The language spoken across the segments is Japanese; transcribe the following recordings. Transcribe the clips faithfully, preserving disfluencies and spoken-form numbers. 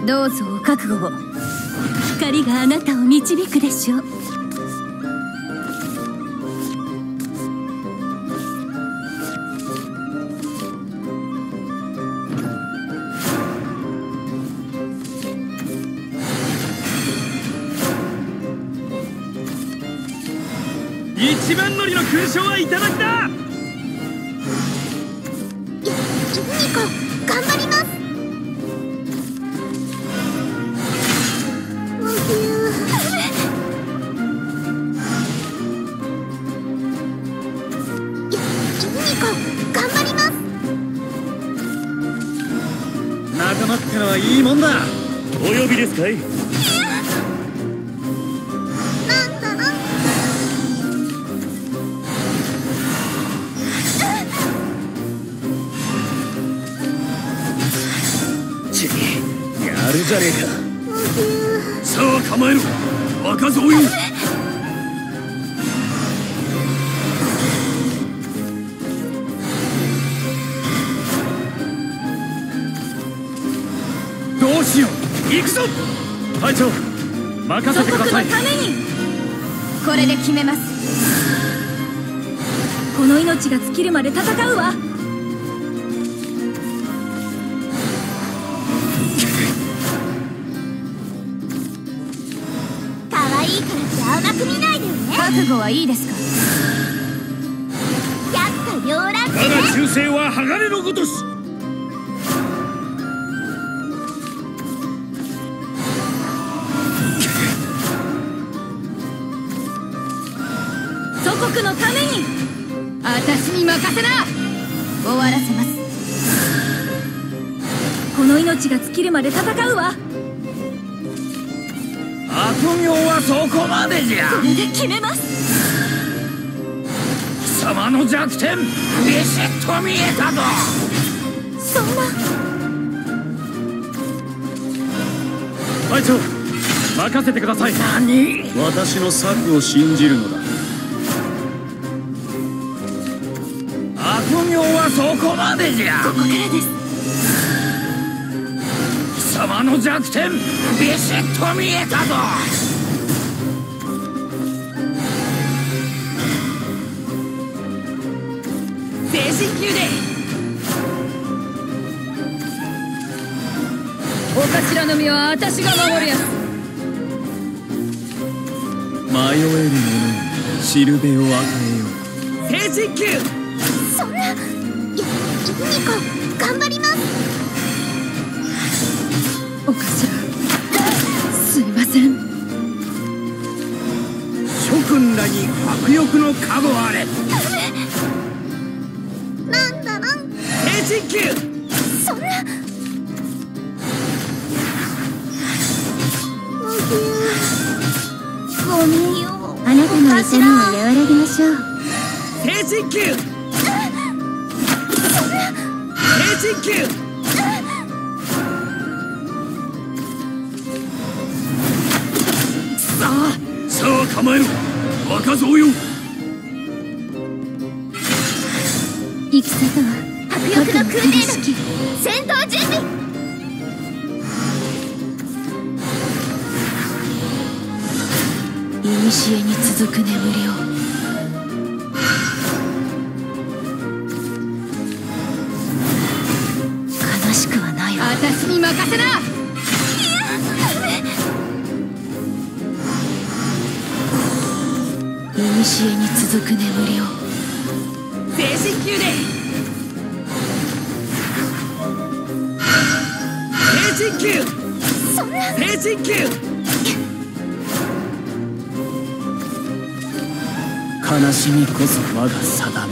どうぞお覚悟を。光があなたを導くでしょう。 一番乗りの勲章はいただきだ。 ニコ頑張ります。 仲間ってのはいいもんだ。お呼びですかい。 なんだろ。 ちやるじゃねえか。さあ構えろ若造よ。どうしよう。行くぞ隊長、任せてください。 祖国のためにこれで決めます。この命が尽きるまで戦うわ。 可愛いからって甘く見ないでよね。 覚悟はいいですか。 やっぱ両乱我が忠誠は鋼のごとし。 祖国のために私に任せな。終わらせます。この命が尽きるまで戦うわ。 悪行はそこまでじゃ。 これで決めます。 貴様の弱点ビシッと見えたぞ。 そんな。 隊長、任せてください。何？私の策を信じるのだ。悪行はそこまでじゃ。 ここからです。 貴様の弱点ビシッと見えたぞ。 精神球でお頭の身は私が守るやつ。 迷える者にしるべを与えよう。精神球。 そんな。やニコ頑張ります。 お頭すいません。 諸君らに迫力の加護あれ。 なんだろ。 精神球。 そんな。ごめんよ。 あなたの痛みを和らげましょう。 精神球。精神球。さあさあ構えろ若造よ。 戦とは迫力の訓練の戦闘準備。 古に続く眠りを。悲しくはないわ。私に任せな。古に続く眠りを。精神球で精神球。 そんな。 精神球。悲しみこそ我が定め。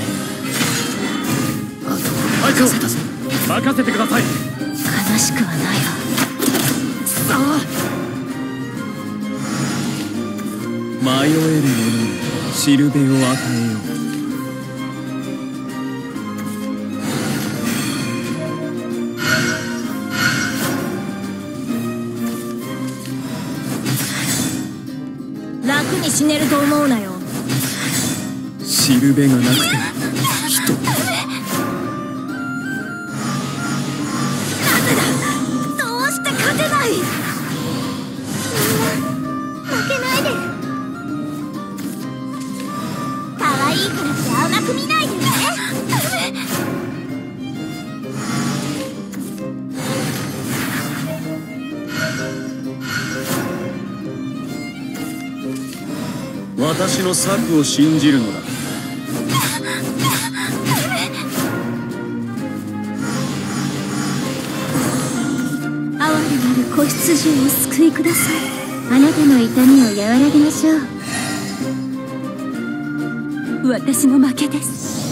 隊長、任せてください。 悲しくはないわ。 さあ迷える者にしるべを与えよう。 楽に死ねると思うなよ。 しるべがなくて人。 なんでだ。どうして勝てない。 私の策を信じるのだ。 哀れなる子羊をお救いください。あなたの痛みを和らげましょう。私の負けです。